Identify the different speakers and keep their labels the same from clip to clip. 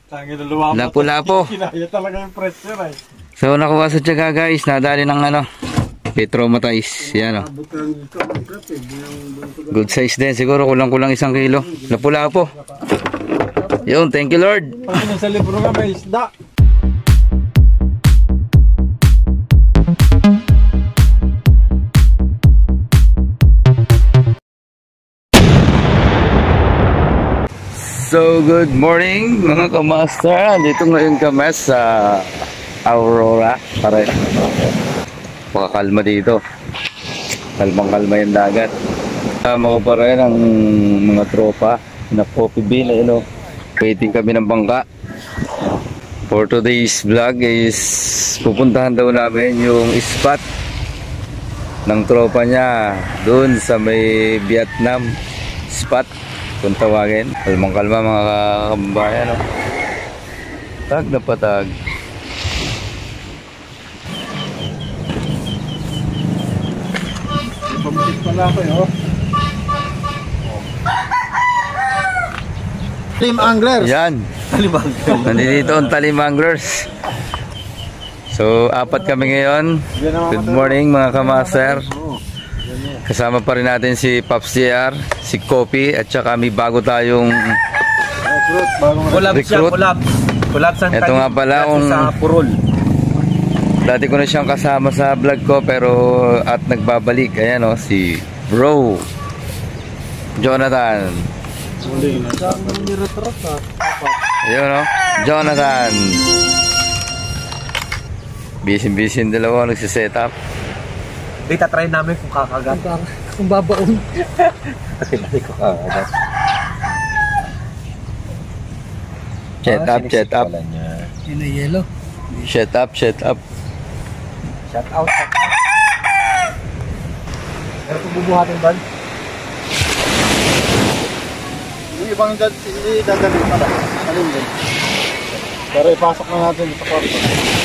Speaker 1: Lapu-lapo.
Speaker 2: Kinaya talaga yung pressure ay.
Speaker 1: So nakuha sa tiyaga guys, nadali ng ano, petromatize. Yan o. Good size din, siguro kulang-kulang 1 kilo. Lapu-lapo. Yun, thank you Lord.
Speaker 2: Pag nasa libro nga may isda.
Speaker 1: So good morning mga kamaster. Dito ngayon kami sa Aurora. Pare, makakalma dito. Kalmang-kalma yung dagat. Kasama ko pa rin ang mga tropa na Coffee Bean. Ayun, waiting kami ng bangka. For today's vlog is pupuntahan daw namin yung spot ng tropa niya doon sa may Vietnam spot kung tawagin. Kalmang-kalma mga kababayan, no? Tag na patag.
Speaker 2: Pamisit pala ako yun. Talim Anglers.
Speaker 1: Yan. Nandito ang Talim Anglers. So, 4 kami ngayon. Good morning mga kamaster. Kasama pa rin natin si Pops JR, si Kopi, at saka may bago tayong recruit. Ito nga pala sa Purol. Dati ko na siyang kasama sa vlog ko pero at nagbabalik. Ayan o, si Bro Jonathan. Ayun o, Jonathan. Busy dalawa nagsiset up.
Speaker 3: Dito try namin kung kakagat.
Speaker 4: Kung babaon.
Speaker 3: Kasi hindi ko kakagat.
Speaker 1: Chat up.
Speaker 4: Yun na yellow.
Speaker 1: Shut up.
Speaker 3: Shout out. Pero kung bubuhatin ba?
Speaker 2: Yung ibang hindi dadalhin pala. Alin din. Pero ipasok na natin sa kwarto.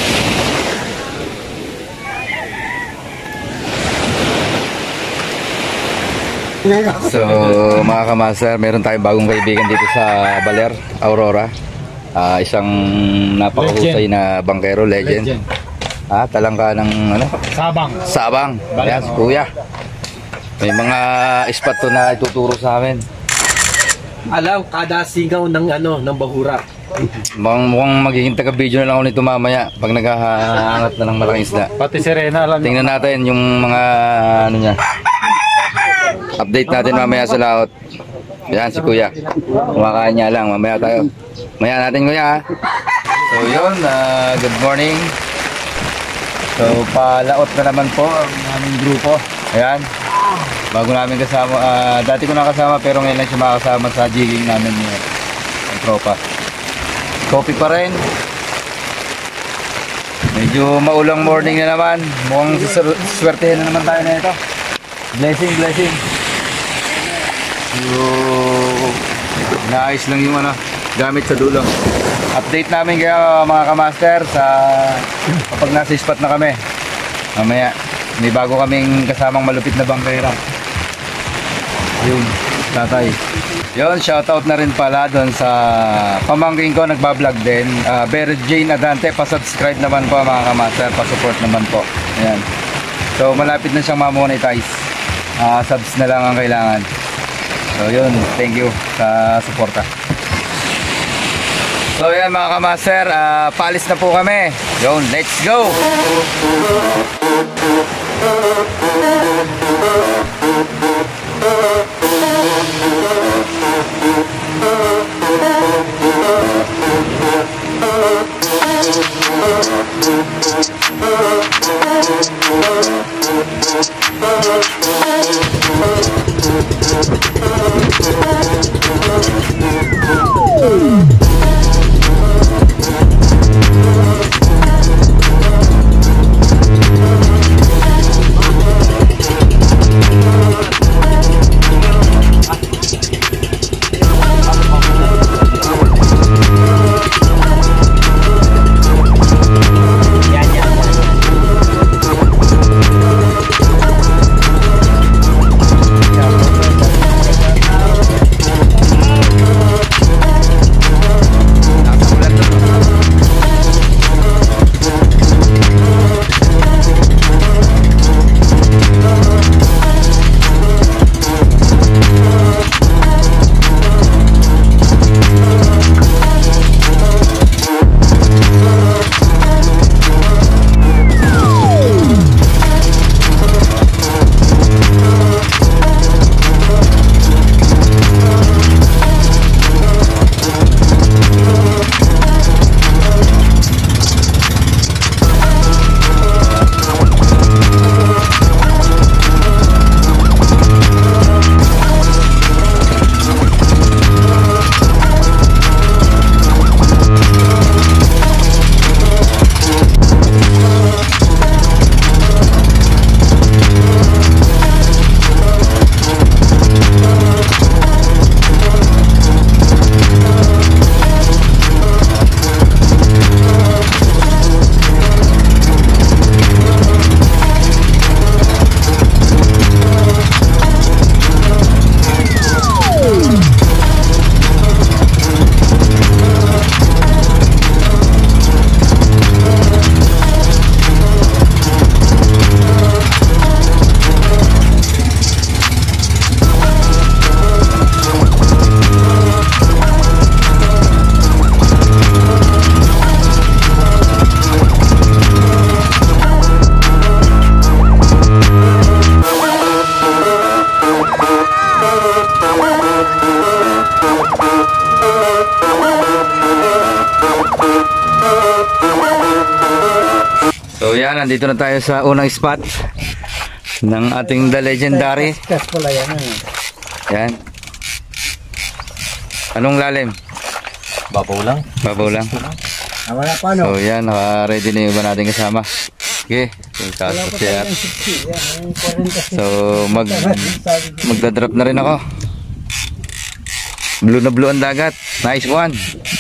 Speaker 1: So mga kamaster, meron tayong bagong kaibigan dito sa Baler, Aurora. Isang napakahusay na bangkero, legend. Talangka ng ano? Sabang. Yan, si Kuya. May mga spot to na ituturo sa amin.
Speaker 3: Alam, kada singaw ng ng bahura.
Speaker 1: Mukhang magiging taga-video na lang ako nito mamaya pag naghahangat na ng malaking isda.
Speaker 2: Pati sirena alam.
Speaker 1: Tingnan natin yung mga ano niya. Update natin mamaya sa laot. Yan si Kuya. Kumakain niya lang. Mamaya tayo. Mamaya natin Kuya. So yun, good morning. So palaot na naman po ang aming grupo. Ayan. Bago namin kasama. Dati ko nakasama pero ngayon lang siya makasama sa jigging namin yung tropa. Coffee pa rin. Medyo maulang morning na naman. Mukhang swertehin na naman tayo na ito. Blessing. So, naayos lang yung gamit sa dulo. Update namin kayo mga kamaster sa kapag nasa spot na kami. Mamaya, may bago kaming kasamang malupit na bangkera. Yun, tatay. Yun, shoutout na rin pala doon sa pamangking ko, nagbablog din. Berit Jane Adante, pa-subscribe naman po mga kamaster, pa-support naman po. Ayan. So, malapit na siyang ma-monetize. Subs na lang ang kailangan. So yun, thank you sa suporta. So yan mga kamaster, paalis na po kami. Yun, let's go! So yan, nandito na tayo sa unang spot ng ating The Legendary.
Speaker 4: Kas pala yan.
Speaker 1: Yan. Anong lalim?
Speaker 3: Babaw lang.
Speaker 1: Babaw lang.
Speaker 4: Wala pa no.
Speaker 1: So yan, naka-ready na yung iba natin kasama. Okay, kasas siya. So magdadrop na rin ako. Blue na blue ang dagat. Nice one.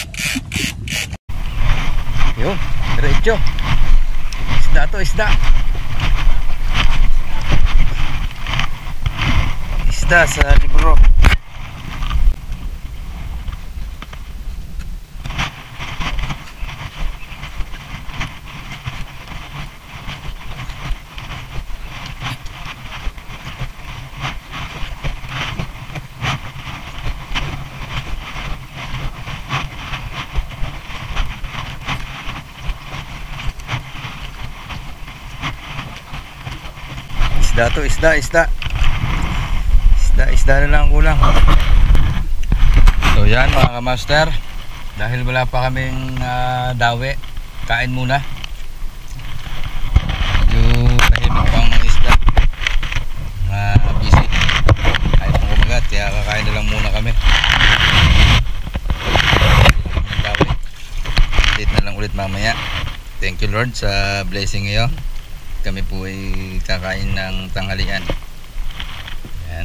Speaker 1: Yo, diretso. Isda to, isda. Isda sa libro. Isda to, isda na lang ang kulang. So yan mga kamaster, dahil wala pa kaming dawi, kain muna. Medyo tahimik pa ang mga isda, busy, ayaw pong kumagat, kaya kakain na lang muna kami. Dawi, update na lang ulit mamaya. Thank you Lord sa blessing ngayon. Kami po ay kakain ng tanghalian. Yan.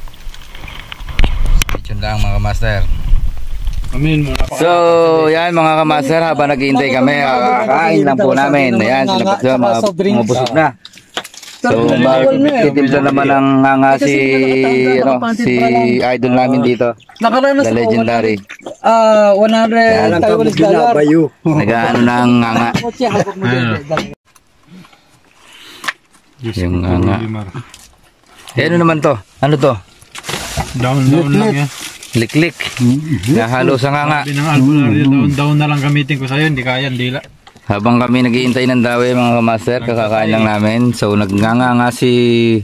Speaker 1: Stay tuned lang mga kamaster. So, yan mga kamaster, habang naghihintay kami, kakain lang po namin. Ayan, sila po mga busog na. So, magtitimpla naman ng nga si idol namin dito. The Legendary.
Speaker 4: 100 Taiwanese dollar.
Speaker 1: Nag-ano ng nga. Yung nga. Eh, ano naman to? Ano to?
Speaker 2: Down lang yan.
Speaker 1: Liklik. Nahalo sa nga.
Speaker 2: Down na lang gamitin ko sa'yo, hindi kaya, hindi la.
Speaker 1: Habang kami naghihintay ng dawi mga kamaster, kakakain lang namin. So nagnganga si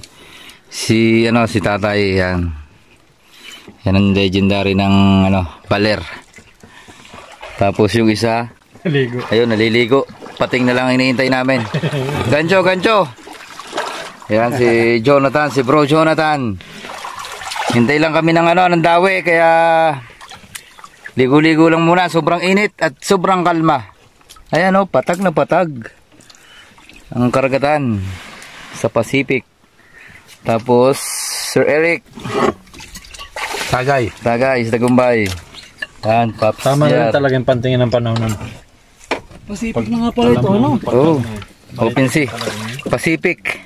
Speaker 1: tatay yan. Yan ang legendary ng paler. Tapos yung isa, ayun naliligo. Pating na lang hinihintay namin. Gancho. Yan si Jonathan, si Bro Jonathan. Hintay lang kami ng dawi, kaya ligo-ligo lang muna. Sobrang init at sobrang kalma. Ayan patag na patag ang karagatan sa Pacific. Tapos Sir Eric Tagay sa Tagumbay. Yan, Paps.
Speaker 2: Tama na talaga yung pantingin ng panahon nun.
Speaker 4: Pacific na nga pala ito, ano?
Speaker 1: Oh, Open Sea Pacific.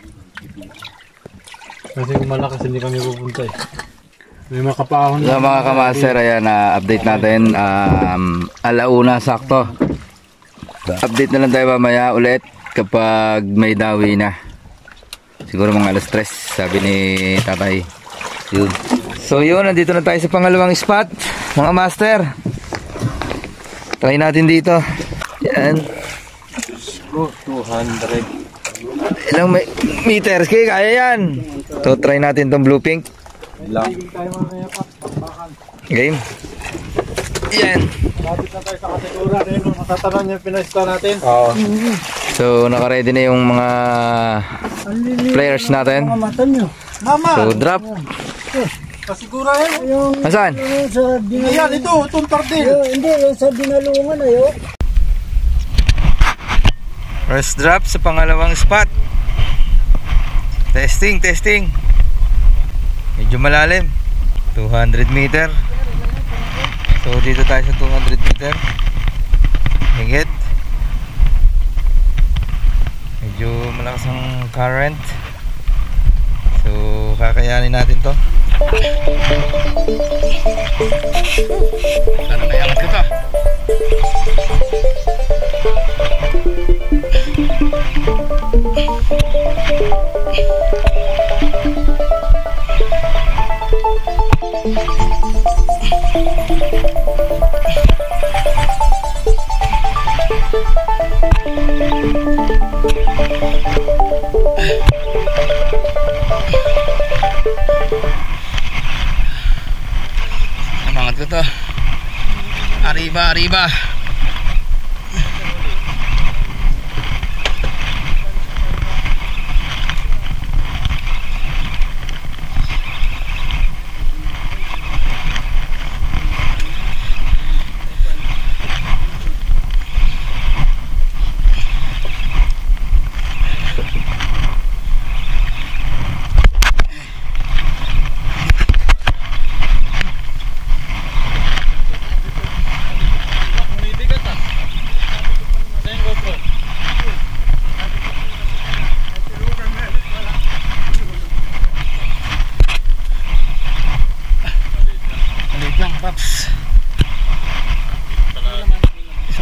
Speaker 2: Kasi kung malakas hindi kami pupunta eh. May makapaahon
Speaker 1: So mga kamaster, ayan, update natin. Alauna sakto. Update na lang tayo mamaya ulit kapag may dawi na. Siguro mga alas 3, sabi ni tatay. Yun. So yun, nandito na tayo sa pangalawang spot mga master. Try natin dito. Yan.
Speaker 2: 200.
Speaker 1: Ilang meters kaya yan. So try natin tong blue pink. Game. Yan.
Speaker 2: Lapit na tayo sa kategorya na yun. Nakatanan yung pinasta natin.
Speaker 1: So naka-ready na yung mga players natin.
Speaker 2: Mama!
Speaker 1: So drop.
Speaker 2: Kasigura yan.
Speaker 1: Nasaan?
Speaker 2: Ayan, itong tardil.
Speaker 4: Hindi, yung sa dinalungan na yun.
Speaker 1: First drop sa pangalawang spot. Testing. Medyo malalim. 200 meter. So dito tayo sa 200 meter. Higit. Medyo malakas ang current. So kakayanin natin to. Sana may angat ko to. Angat ko to. Arriba.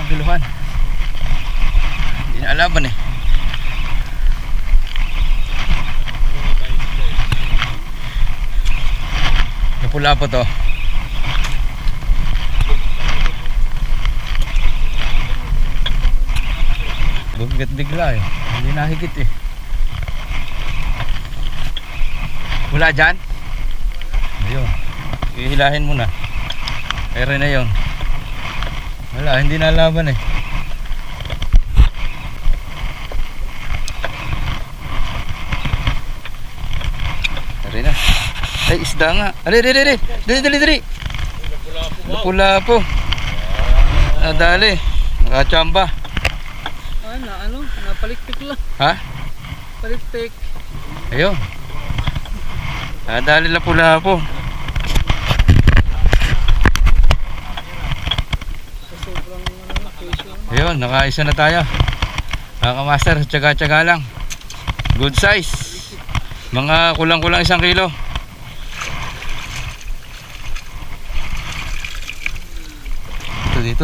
Speaker 1: kaguluhan. Hindi na alaban eh. Napula po to. Bumigat bigla eh. Hindi nahigit eh. Wala dyan? Ayun. Ihilahin mo na. Ere na yun. Wala, hindi na laban eh. Ere na. Ay, isda nga. Dali. Lapu-lapu. Dali. Nakachamba.
Speaker 4: Napalikpik lang.
Speaker 1: Ha?
Speaker 4: Palikpik.
Speaker 1: Ayun. Dali lapu-lapu. Ayun, nakaisa na tayo. Kamaster, tsaga-tsaga lang. Good size. Mga kulang-kulang 1 kilo. Dito.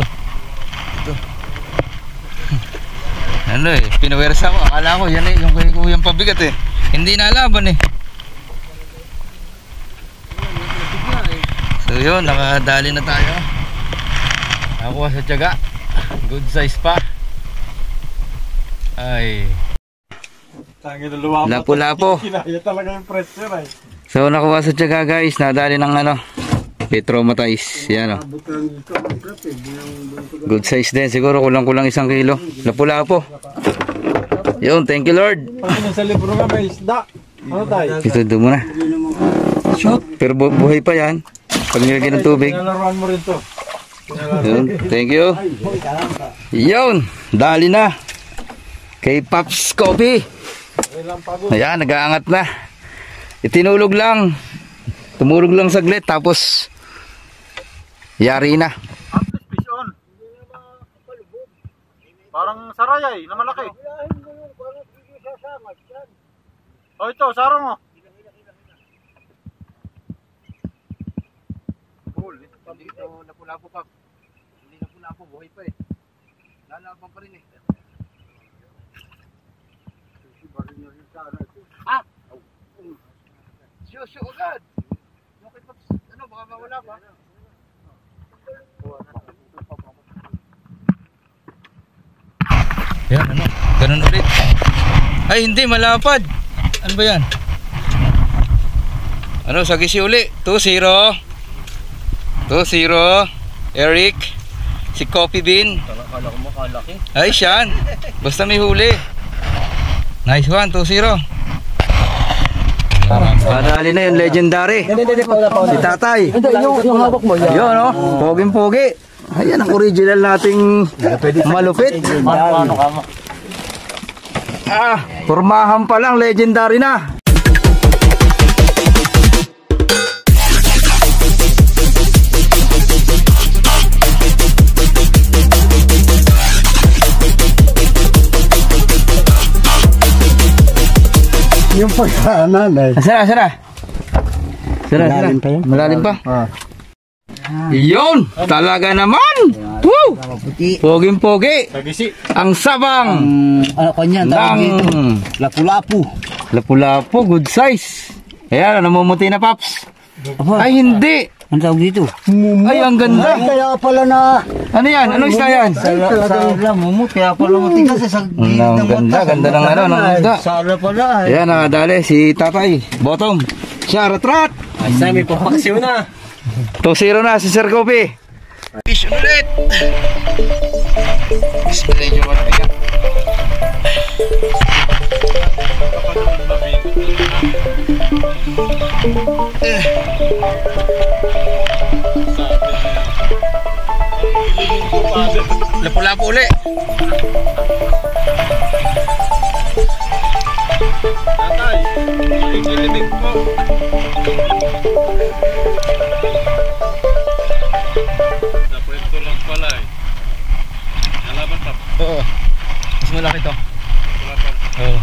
Speaker 1: Ano eh, pinawersa ko. Akala ko yan eh, yung kuyang pabigat eh. Hindi na laban eh. So yun, nakadali na tayo. Nakuha sa tiyaga. Good size pa. Ay.
Speaker 2: Tangin na lumapat.
Speaker 1: Lapu-lapu.
Speaker 2: Kinaya talaga yung pressure ay.
Speaker 1: So nakuha sa tiyaga guys. Nadali ng ano, Petromatize. Yan o. Good size din. Siguro kulang-kulang 1 kilo. Lapu-lapu. Yun, thank you Lord.
Speaker 2: Ano sa libro nga may isda. Ano tayo?
Speaker 1: Ito doon muna. Pero buhay pa yan. Pag nilagyan ng tubig.
Speaker 2: Pinalaruan mo rin to.
Speaker 1: Yun, thank you. Yun, dali na. Kay Pops Coffee. Ayan, nag-aangat na. Itinulog lang. Tumulog lang saglit. Tapos, yari na.
Speaker 2: Fish on. Parang sarayay na malaki. Oh, ito, sarong mo.
Speaker 1: Hindi ito lapu-lapu pa. Hindi lapu-lapu, buhay pa eh. Lalaban pa rin eh. Ah! Shoo agad! Okay pa, ano, baka mawala pa. Yan, ano, ganun ulit. Ay, hindi, malapad. Ano ba yan? Ano, sagisi uli. 2-0. 2-0. Eric. Si Coffee Bean.
Speaker 3: Kala ko makalaki.
Speaker 1: Ay, siyan. Basta may huli. Nice one, 2-0. Padali na yung legendary. Si Tatay.
Speaker 4: Yung hawak mo.
Speaker 1: Yun, no? Poging-pogi. Ayan ang original nating malupit. Formahan pa lang, legendary na.
Speaker 4: Yung pagkanan eh.
Speaker 1: Sana.
Speaker 4: Malalim pa yan?
Speaker 1: Malalim pa? Yun! Talaga naman! Woo! Poging-pogi! Ang sabang!
Speaker 4: Ano kanya?
Speaker 1: ng
Speaker 4: Lapu-lapu.
Speaker 1: lapu-lapu, good size. Ayan, namumuti na, Paps. Ay, hindi!
Speaker 4: Ang tawag dito?
Speaker 1: Ay, ang ganda!
Speaker 4: Kaya pala na...
Speaker 1: Ano yan? Anong isda yan?
Speaker 4: Sa mumut, kaya pala matigas sa
Speaker 1: Ang ganda, ganda ng ano, ng isda.
Speaker 4: Sala pala eh.
Speaker 1: Ayan, nakadali si Tatay. Bottom. Siya, rat-rat.
Speaker 3: Ay, sa may papaksiw na.
Speaker 1: 2-0 na si Sir Kobe. Fish ulit. Medyo matigas. Lapu-lapu ulit.
Speaker 2: Tatay, ilibig po. Napwento lang pala eh. Nalaban pa.
Speaker 1: Oo. Mas malaki to.
Speaker 2: Wala pa.
Speaker 1: Oo.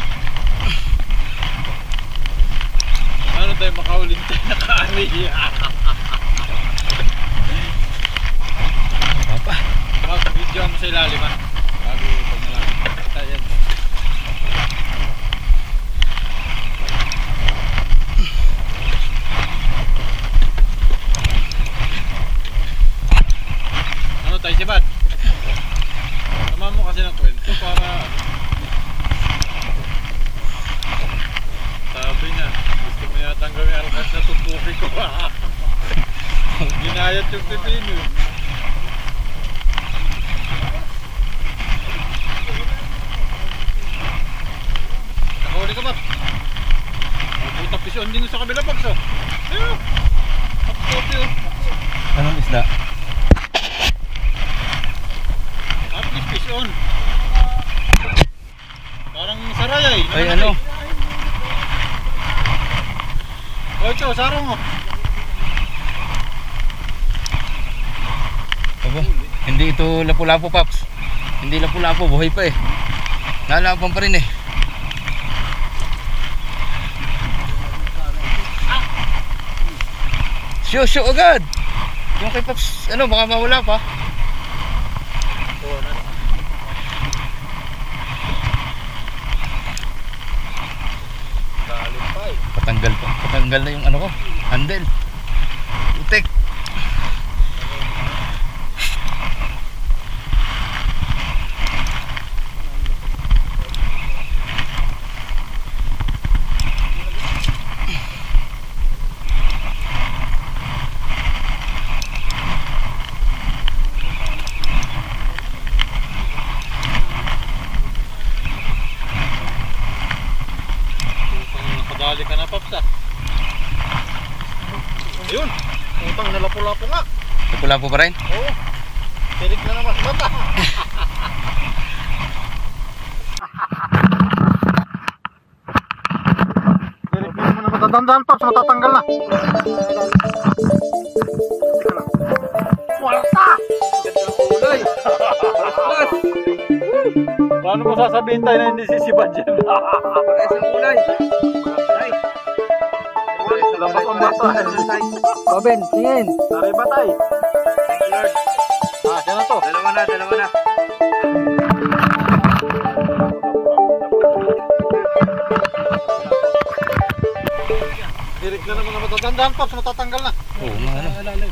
Speaker 2: Ano tayo makaulit tayo na kaani?
Speaker 1: Papa.
Speaker 2: Mag-video mo sa sa ilalim ha. Bago pag nalaman. Ayan. Ano tayo si Bad? Tama mo kasi ng kwento para sabi niya, gusto mo yata gawin alkas na tutuki ko. Ginayat yung pipino. Nakahuli ka ba? Puta pisyon din sa kabila pagso. Ayun! Kapitopi oh.
Speaker 1: Anong isda?
Speaker 2: Kapit pisyon. Parang sarayay.
Speaker 1: Ay ano?
Speaker 2: O ito, sarong mo.
Speaker 1: Aba, hindi ito lapu-lapu, Paps. Hindi lapu-lapu, buhay pa eh. Nalapan pa rin eh. Show agad. Yung kay Paps, ano, baka mawala pa. Patanggal na yung ano ko, handle. Utek.
Speaker 2: Nakadali ka na, Paps ah. Ayun, utang na lapu-lapu nga.
Speaker 1: Lapu-lapu pa rin.
Speaker 2: Oo. Tirik na naman sa bata. Tirik na naman naman. Tandaan, Paps, matatanggal na. Walta!
Speaker 3: Kulay.
Speaker 2: Paano mo sasabihin tayo na hindi sisiban dyan?
Speaker 3: Parehas ang kulay. Ay.
Speaker 2: Labas ang bata.
Speaker 3: Robin, tingin.
Speaker 2: Tari ba tayo? Ah, siya na to.
Speaker 3: Dalawa na.
Speaker 2: Tirik na naman naman. Tandaan, Paps, matatanggal na.
Speaker 1: Oo nga ano.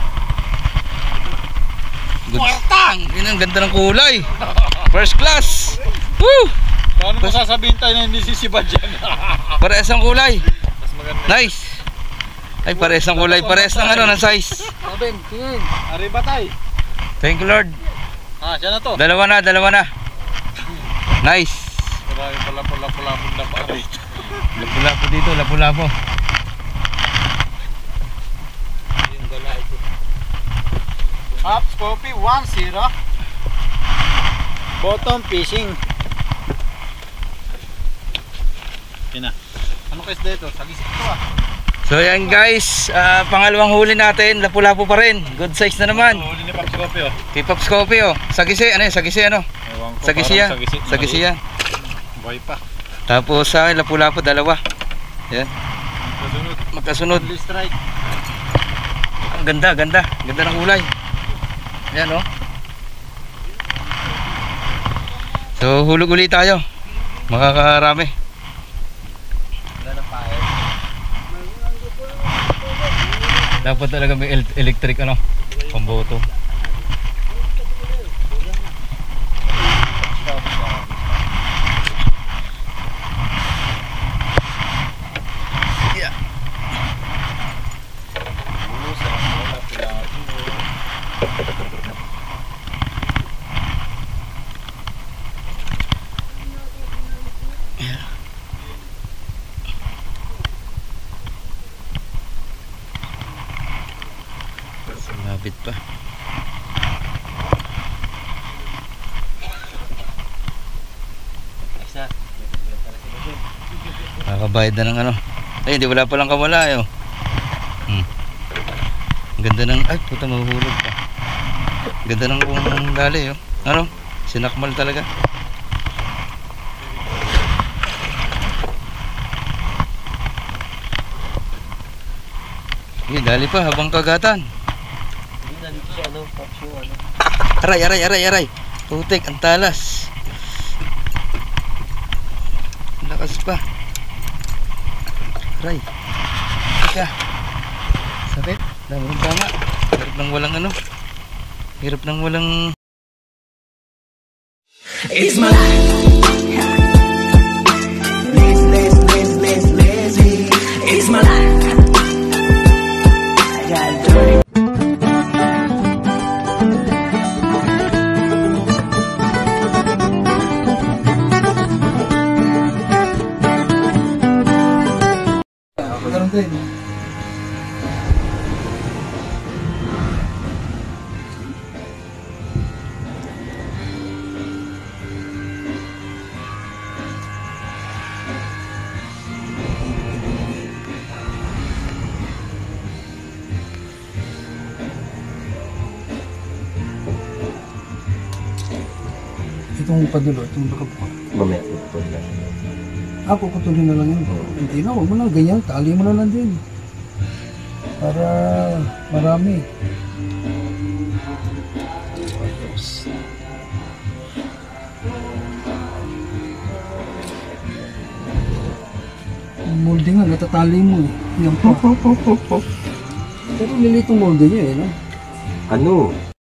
Speaker 1: Good. Yun ang ganda ng kulay. First class. Woo!
Speaker 2: Paano mo sasabihin tayo na hindi sisiban dyan?
Speaker 1: Parehas ang kulay.
Speaker 2: Mas maganda.
Speaker 1: Nice. Ay, parehas ang kulay. Parehas ng ano, ng size.
Speaker 3: Robin, tingin.
Speaker 2: Tari ba tayo?
Speaker 1: Thank you, Lord.
Speaker 2: Ah, siya na to.
Speaker 1: Dalawa na. Nice.
Speaker 2: Marami pala pula-pula-pula na pa rito.
Speaker 1: Lapu-lapu dito, lapu-lapu.
Speaker 2: Yung dala ito. Ups, Poppy, 1-0. Bottom fishing. Yan na. Ano kayo dito? Sagisik ito ah.
Speaker 1: So yan guys, pangalawang huli natin, lapu-lapu pa rin. Good size na naman.
Speaker 2: Huli ni Pops Coffee oh.
Speaker 1: Kay Pops Coffee oh. Sagisi, ano yun? Sagisi ano?
Speaker 2: Ewan ko,
Speaker 1: Sagisi yan.
Speaker 2: parang
Speaker 1: Sagisi yan.
Speaker 2: Buhay pa.
Speaker 1: Tapos sa akin, lapu-lapu, dalawa. Yan.
Speaker 2: Kasunod.
Speaker 1: Magkasunod.
Speaker 2: Only strike.
Speaker 1: Ang ganda. Ganda ng kulay. Yan oh. So hulog ulit tayo. Makakarami. Dapat talaga may electric ano, pamboto. Yeah. Lapit pa. Kakabayad na ng ano. Ay, hindi wala palang kawala eh. Oh. Ang ganda ng, ay puta mahuhulog pa. Ganda ng kung dali oh. Ano? Sinakmal talaga. Dali pa habang kagatan. Aray.
Speaker 5: Putik, ang talas. Lakas pa. Aray. Teka. Sakit. Dami ng tama. Hirap nang walang ano. Hirap nang walang...
Speaker 6: It's my life. Lazy. It's my life. I got dirty.
Speaker 3: Itong padulo, itong nakabuka.
Speaker 5: Mamaya po na.
Speaker 3: Puputulin na lang yun. Hindi na, huwag mo na ganyan. Tali mo na lang din. Para marami. Yung molde nga, natatali mo eh. Yan pa. Pero lilitong molde niya eh, no?
Speaker 5: Ano?